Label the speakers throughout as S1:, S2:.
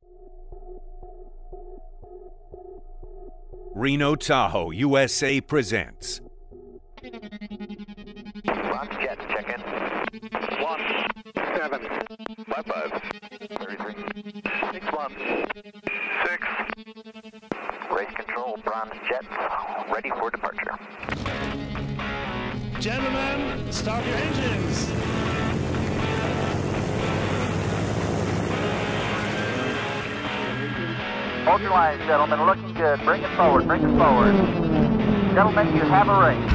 S1: Reno Tahoe, USA presents.
S2: Bronx Jets, check in. 17. 55. 33. 61. 6. Race control, Bronx Jets, ready for departure.
S3: Gentlemen, start your engines.
S2: Hold your lines, gentlemen, looking good. Bring it forward, bring it forward. Gentlemen, you have a race.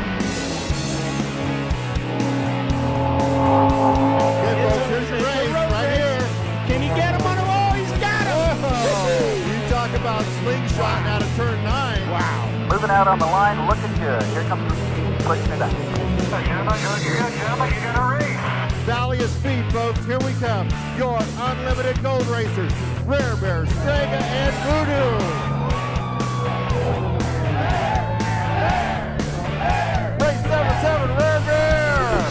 S4: Here's your race, right here.
S3: Can he get him on the wall? He's got him!
S4: Oh, you talk about slingshot out of turn 9.
S3: Wow.
S2: Moving out on the line, looking good. Here comes the speed, pushing it up. Gentlemen, you got a race.
S4: Valley of speed, folks. Here we come. Your unlimited gold racers. Rare Bear, Strega, and Voodoo. Race 77, Rare Bear.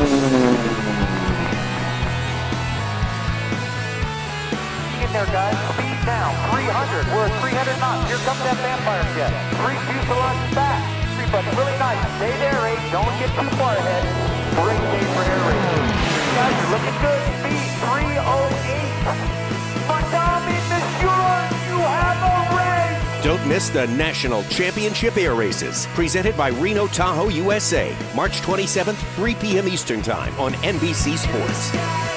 S2: Get there, guys. Speed down. 300. We're at 300 knots. Here comes that vampire jet. 3 fuselage back. Everybody really nice. Stay there, Ace. Don't get too far ahead. Great day for air racing. Guys, you're looking good. Speed 308. Madame, monsieur, you have a race.
S1: Don't miss the National Championship Air Races, presented by Reno Tahoe, USA, March 27th, 3 p.m. Eastern Time on NBC Sports.